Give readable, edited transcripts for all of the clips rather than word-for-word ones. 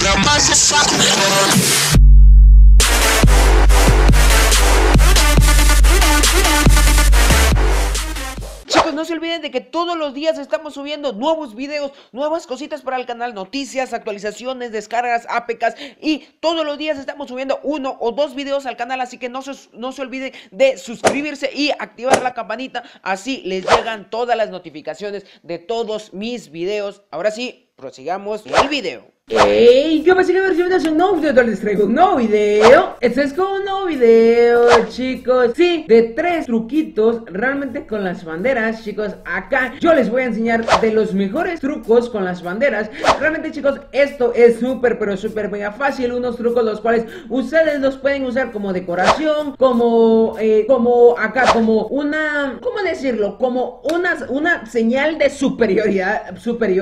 Chicos, no se olviden de que todos los días estamos subiendo nuevos videos, nuevas cositas para el canal, noticias, actualizaciones, descargas, APKs, y todos los días estamos subiendo 1 o 2 videos al canal, así que no se olviden de suscribirse y activar la campanita, así les llegan todas las notificaciones de todos mis videos. Ahora sí, prosigamos el video. ¡Ey! ¿Qué pasa, bienvenidos a un nuevo video? Les traigo un nuevo video. Este es como un nuevo video, chicos. Sí, de 3 truquitos realmente con las banderas, chicos. Acá yo les voy a enseñar de los mejores trucos con las banderas. Realmente, chicos, esto es súper, pero súper mega fácil. Unos trucos los cuales ustedes los pueden usar como decoración, como una, ¿cómo decirlo? Como una señal de superioridad.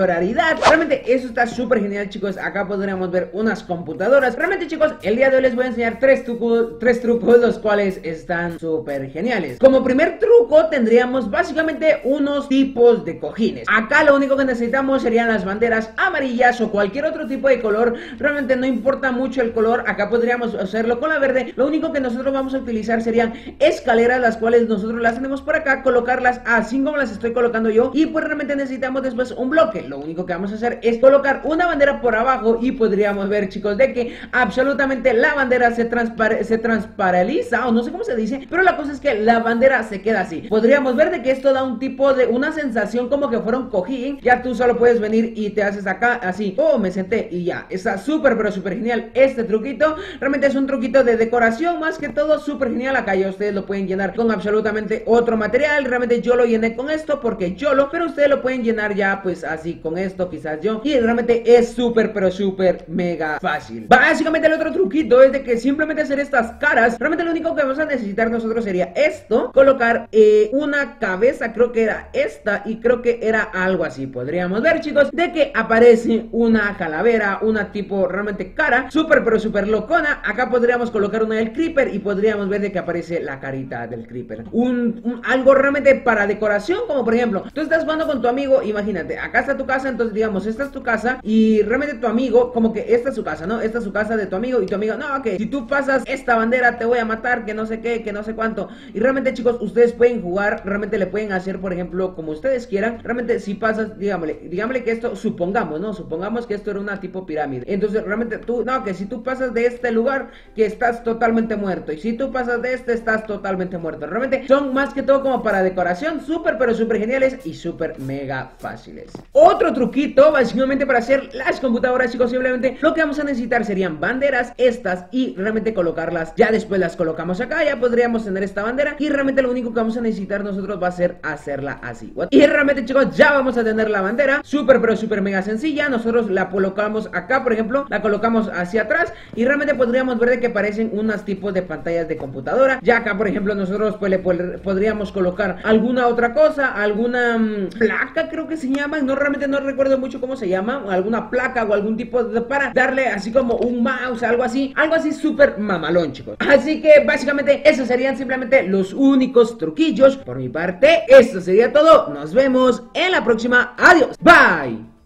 Realmente eso está súper genial, chicos. Acá podríamos ver unas computadoras. Realmente, chicos, el día de hoy les voy a enseñar 3 trucos, los cuales están súper geniales. Como primer truco tendríamos básicamente unos tipos de cojines. Acá lo único que necesitamos serían las banderas amarillas o cualquier otro tipo de color. Realmente no importa mucho el color. Acá podríamos hacerlo con la verde. Lo único que nosotros vamos a utilizar serían escaleras, las cuales nosotros las tenemos por acá, colocarlas así como las estoy colocando yo. Y pues realmente necesitamos después un bloque. Lo único que vamos a hacer es colocar una bandera por abajo y podríamos ver, chicos, de que absolutamente la bandera se transparaliza, o no sé cómo se dice, pero la cosa es que la bandera se queda así. Podríamos ver de que esto da un tipo de, una sensación como que fuera un cojín. Ya tú solo puedes venir y te haces acá así, oh, me senté y ya. Está súper, pero súper genial este truquito. Realmente es un truquito de decoración, más que todo súper genial. Acá ya ustedes lo pueden llenar con absolutamente otro material. Realmente yo lo llené con esto porque pero ustedes lo pueden llenar ya pues así con esto, quizás yo. Y realmente es súper, pero súper mega fácil. Básicamente el otro truquito es de que simplemente hacer estas caras. Realmente lo único que vamos a necesitar nosotros sería esto, colocar una cabeza, creo que era esta, y creo que era algo así. Podríamos ver, chicos, de que aparece una calavera, una tipo realmente cara, súper, pero súper locona. Acá podríamos colocar una del creeper y podríamos ver de que aparece la carita del creeper. Algo realmente para decoración, como por ejemplo, tú estás jugando con tu amigo, imagínate, acá está tu casa, entonces digamos, esta es tu casa y realmente tu amigo, como que esta es su casa, ¿no? Esta es su casa de tu amigo y tu amigo, no, que si tú pasas esta bandera te voy a matar, que no sé qué, que no sé cuánto. Y realmente, chicos, ustedes pueden jugar, realmente le pueden hacer, por ejemplo, como ustedes quieran. Realmente si pasas, dígame que esto, supongamos, ¿no? Supongamos que esto era una tipo pirámide. Entonces realmente tú, no, que si tú pasas de este lugar, que estás totalmente muerto. Y si tú pasas de este, estás totalmente muerto. Realmente son más que todo como para decoración, súper, pero súper geniales y súper mega fáciles. Otro truquito, básicamente para hacer las computadoras, chicos, simplemente lo que vamos a necesitar serían banderas, estas, y realmente colocarlas. Ya después las colocamos acá, ya podríamos tener esta bandera. Y realmente lo único que vamos a necesitar nosotros va a ser hacerla así. Y realmente, chicos, ya vamos a tener la bandera. Súper, pero súper mega sencilla. Nosotros la colocamos acá, por ejemplo, la colocamos hacia atrás. Y realmente podríamos ver de que aparecen unos tipos de pantallas de computadora. Ya acá, por ejemplo, nosotros pues le podríamos colocar alguna otra cosa, alguna placa, creo que se llama. No, realmente no recuerdo mucho cómo se llama. Alguna placa o algún tipo de, para darle así como un mouse, algo así súper mamalón, chicos. Así que básicamente esos serían simplemente los únicos truquillos. Por mi parte, esto sería todo. Nos vemos en la próxima. Adiós, bye.